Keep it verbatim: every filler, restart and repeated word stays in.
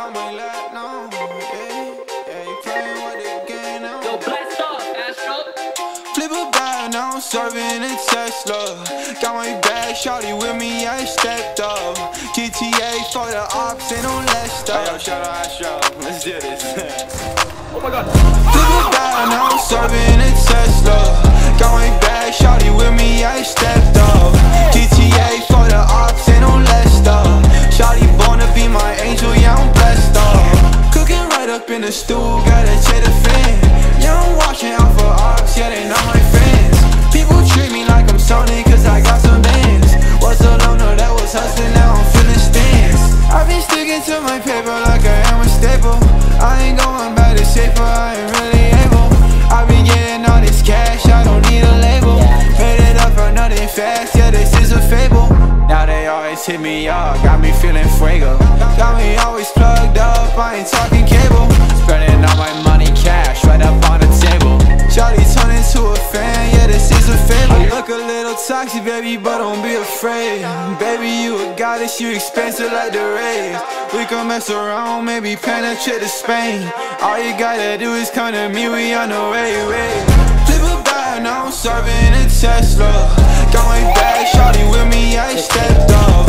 on my lap now. Yeah, yeah, you playing with the game now. Yo, blast off, Astro. Flip a bag, now I'm serving a Tesla. Got my bag, shawty with me, I stepped up. G T A for the ops, ain't no less stuff. Hey, yo, shout out Astro, let's do this. Oh my god. Flip a bag, now I'm serving a Tesla. Got my bag, shawty with me, I stepped up. G T A for the ops, ain't no less stuff. Shawty born to be my angel, yeah, I'm blessed up. Cooking right up in the stool, gotta check the fan. Yeah, I'm watching out for ops, yeah, they not my friends. People treat me like I'm Sony, cause I got some bands. Was a loner that was hustling, now I'm feeling stands. I've been sticking to my paper like I am a staple. I ain't going back to safer, I ain't really able. I've been getting all this cash, I don't need a label. Made it up for nothing fast, yeah, this is a fable. Now they always hit me up, got me feeling fuego. Got me always plugged up, I ain't talking cable. Spending all my money cash, right up on the table. Shawty turn into a fan, yeah, this is a fable. I look a little toxic, baby, but don't be afraid. Baby, you a goddess, you expensive like the rays. We can mess around, maybe plan a trip to Spain. All you gotta do is come to me, we on the way, way. Flip a bag, now I'm serving a Tesla. Got my bag, shawty with me, I stepped up.